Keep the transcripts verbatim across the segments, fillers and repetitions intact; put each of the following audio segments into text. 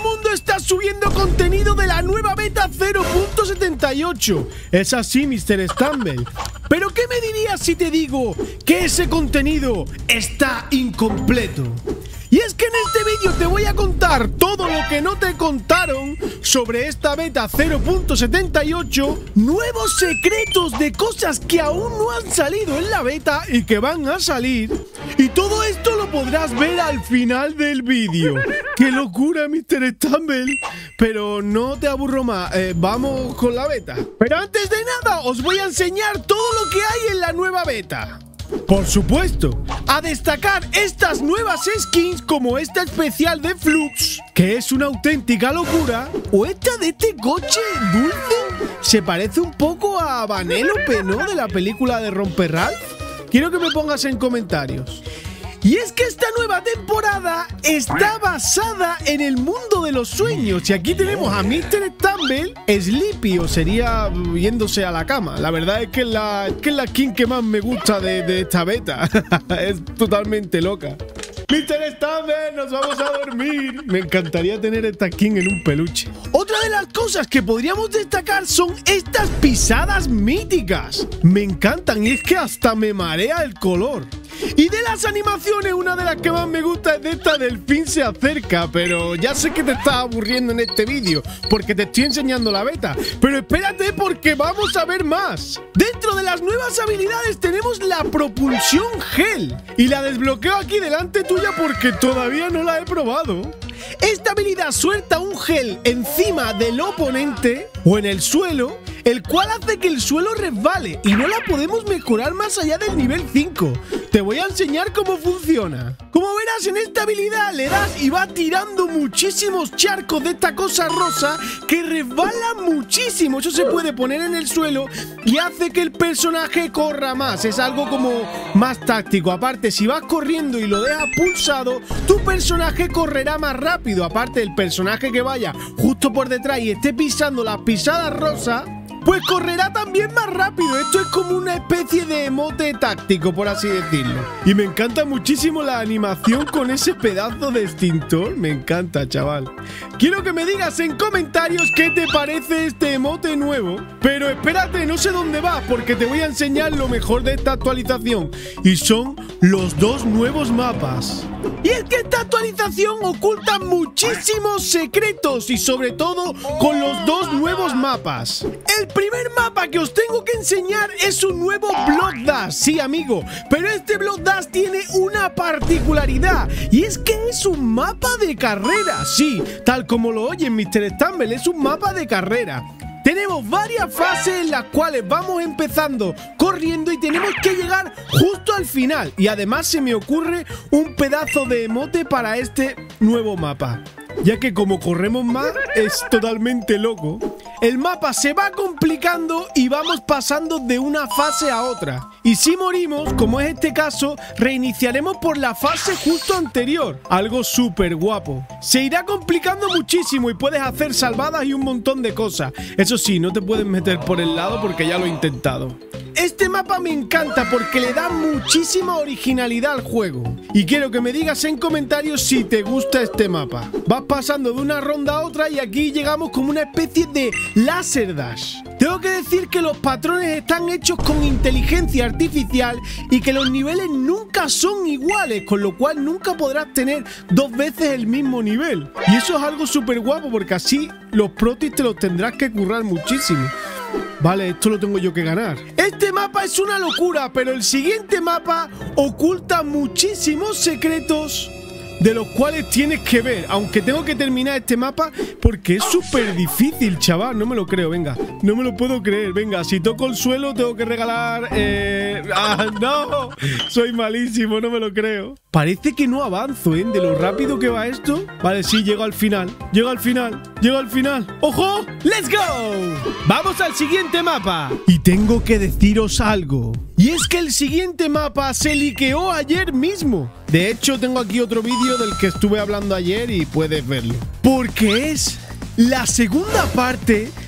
mundo está subiendo contenido de la nueva beta cero punto setenta y ocho. Es así, mister Stumble. Pero ¿qué me dirías si te digo que ese contenido está incompleto? Y es que en este vídeo te voy a contar todo lo que no te contaron sobre esta beta cero punto setenta y ocho, nuevos secretos de cosas que aún no han salido en la beta y que van a salir. Y todo esto lo podrás ver al final del vídeo. ¡Qué locura, mister Stumble! Pero no te aburro más, eh, vamos con la beta. Pero antes de nada, os voy a enseñar todo lo que hay en la nueva beta. Por supuesto, a destacar estas nuevas skins como esta especial de Flux, que es una auténtica locura, o esta de este coche dulce, se parece un poco a Vanellope, ¿no? De la película de Romper Ralph. Quiero que me pongas en comentarios. Y es que esta nueva temporada está basada en el mundo de los sueños. Y aquí tenemos a mister Stumble, Sleepy, o sería yéndose a la cama. La verdad es que es la, que es la skin que más me gusta de, de esta beta. Es totalmente loca. mister Stumble, nos vamos a dormir. Me encantaría tener esta skin en un peluche. Otra de las cosas que podríamos destacar son estas pisadas míticas. Me encantan y es que hasta me marea el color. Y de las animaciones, una de las que más me gusta es de esta Delfín se acerca. Pero ya sé que te estás aburriendo en este vídeo porque te estoy enseñando la beta. Pero espérate porque vamos a ver más. Dentro de las nuevas habilidades tenemos la propulsión gel. Y la desbloqueo aquí delante tuya porque todavía no la he probado. Esta habilidad suelta un gel encima del oponente o en el suelo, el cual hace que el suelo resbale y no la podemos mejorar más allá del nivel cinco. Te voy a enseñar cómo funciona. Como verás, en esta habilidad le das y va tirando muchísimos charcos de esta cosa rosa que resbala muchísimo. Eso se puede poner en el suelo y hace que el personaje corra más. Es algo como más táctico. Aparte, si vas corriendo y lo dejas pulsado, tu personaje correrá más rápido. Aparte, el personaje que vaya justo por detrás y esté pisando las pisadas rosas, pues correrá también más rápido. Esto es como una especie de emote táctico, por así decirlo. Y me encanta muchísimo la animación con ese pedazo de extintor. Me encanta, chaval. Quiero que me digas en comentarios qué te parece este emote nuevo. Pero espérate, no sé dónde va, porque te voy a enseñar lo mejor de esta actualización. Y son los dos nuevos mapas. Y es que esta actualización oculta muchísimos secretos y sobre todo con los dos nuevos mapas. El primer mapa que os tengo que enseñar es un nuevo Block Dash, sí amigo, pero este Block Dash tiene una particularidad y es que es un mapa de carrera, sí, tal como lo oyen mister Stumble, es un mapa de carrera. Tenemos varias fases en las cuales vamos empezando corriendo y tenemos que llegar justo al final. Y además se me ocurre un pedazo de emote para este nuevo mapa, ya que como corremos más es totalmente loco. El mapa se va complicando y vamos pasando de una fase a otra. Y si morimos, como es este caso, reiniciaremos por la fase justo anterior. Algo súper guapo. Se irá complicando muchísimo y puedes hacer salvadas y un montón de cosas. Eso sí, no te puedes meter por el lado porque ya lo he intentado. Este mapa me encanta porque le da muchísima originalidad al juego. Y quiero que me digas en comentarios si te gusta este mapa. Vas pasando de una ronda a otra y aquí llegamos como una especie de Laser Dash. Tengo que decir que los patrones están hechos con inteligencia artificial y que los niveles nunca son iguales, con lo cual nunca podrás tener dos veces el mismo nivel. Y eso es algo súper guapo porque así los protis te los tendrás que currar muchísimo. Vale, esto lo tengo yo que ganar. Este mapa es una locura, pero el siguiente mapa oculta muchísimos secretos de los cuales tienes que ver, aunque tengo que terminar este mapa porque es súper difícil, chaval. No me lo creo, venga, no me lo puedo creer. Venga, si toco el suelo tengo que regalar... Eh... ¡Ah, no! Soy malísimo, no me lo creo. Parece que no avanzo, ¿eh? De lo rápido que va esto. Vale, sí, llego al final. Llego al final. Llego al final. ¡Ojo! ¡Let's go! Vamos al siguiente mapa. Y tengo que deciros algo. Y es que el siguiente mapa se liqueó ayer mismo. De hecho, tengo aquí otro vídeo del que estuve hablando ayer y puedes verlo. Porque es la segunda parte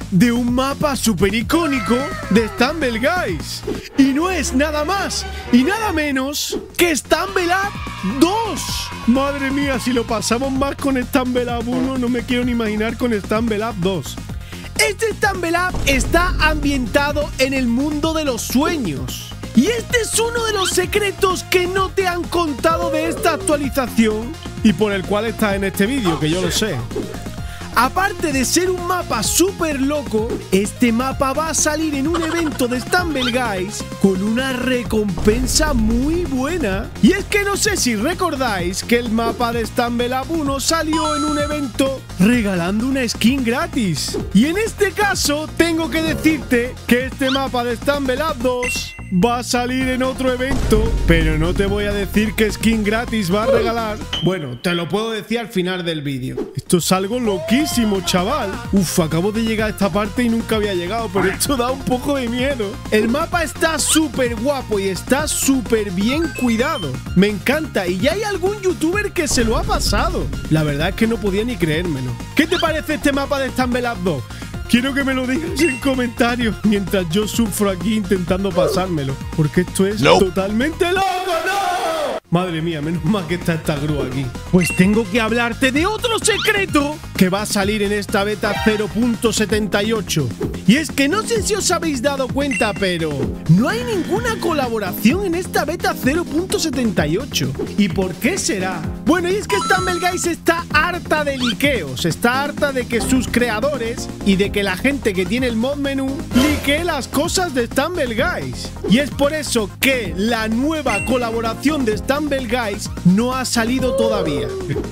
de un mapa súper icónico de Stumble Guys. Y no es nada más y nada menos que Stumble Up dos. Madre mía, si lo pasamos más con Stumble Up uno, no me quiero ni imaginar con Stumble Up dos. Este Stumble Up está ambientado en el mundo de los sueños. Y este es uno de los secretos que no te han contado de esta actualización y por el cual estás en este vídeo, que yo lo sé. Aparte de ser un mapa súper loco, este mapa va a salir en un evento de Stumble Guys con una recompensa muy buena. Y es que no sé si recordáis que el mapa de Stumble Up uno salió en un evento regalando una skin gratis. Y en este caso tengo que decirte que este mapa de Stumble Up dos va a salir en otro evento, pero no te voy a decir qué skin gratis va a regalar. Bueno, te lo puedo decir al final del vídeo. Esto es algo loquísimo, chaval. Uf, acabo de llegar a esta parte y nunca había llegado, pero esto da un poco de miedo. El mapa está súper guapo y está súper bien cuidado. Me encanta y ya hay algún youtuber que se lo ha pasado. La verdad es que no podía ni creérmelo. ¿Qué te parece este mapa de Stumble Up dos? Quiero que me lo digas en comentarios mientras yo sufro aquí intentando pasármelo, porque esto es no. totalmente loco, ¡no! Madre mía, menos mal que está esta grúa aquí. Pues tengo que hablarte de otro secreto que va a salir en esta beta cero punto setenta y ocho. Y es que no sé si os habéis dado cuenta, pero no hay ninguna colaboración en esta beta cero punto setenta y ocho. ¿Y por qué será? Bueno, y es que Stumble Guys está harta de liqueos, está harta de que sus creadores y de que la gente que tiene el mod menú liquee las cosas de Stumble Guys. Y es por eso que la nueva colaboración de Stumble Guys no ha salido todavía.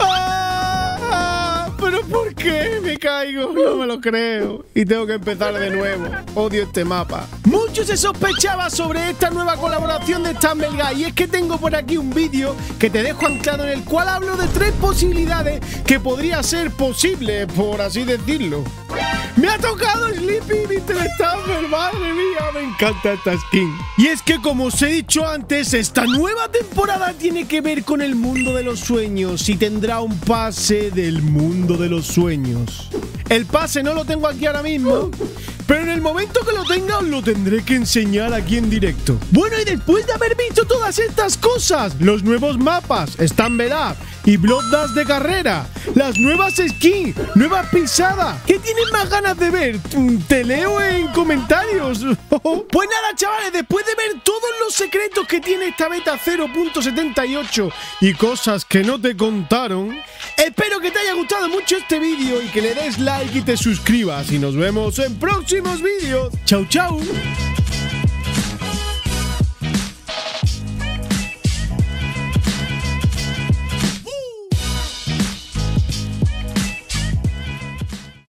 ¡Ah! ¿Pero por qué me caigo? No me lo creo. Y tengo que empezar de nuevo. Odio este mapa. Mucho se sospechaba sobre esta nueva colaboración de Stumble Guys. Y es que tengo por aquí un vídeo que te dejo anclado en el cual hablo de tres posibilidades que podría ser posible, por así decirlo. ¡Me ha tocado Sleepy mister Stumble! ¡Madre mía! Me encanta esta skin. Y es que, como os he dicho antes, esta nueva temporada tiene que ver con el mundo de los sueños y tendrá un pase del mundo de los sueños. El pase no lo tengo aquí ahora mismo, pero en el momento que lo tenga os lo tendré que enseñar aquí en directo. Bueno, y después de haber visto todas estas cosas, los nuevos mapas, Stumble Up y Blood Dash de carrera, las nuevas skins, nuevas pisadas, ¿qué tienes más ganas de ver? Te leo en comentarios. Pues nada, chavales, después de ver todos los secretos que tiene esta beta cero punto setenta y ocho y cosas que no te contaron, espero que te haya gustado mucho este vídeo y que le des like y te suscribas. Y nos vemos en próximos vídeos. Chau, chau.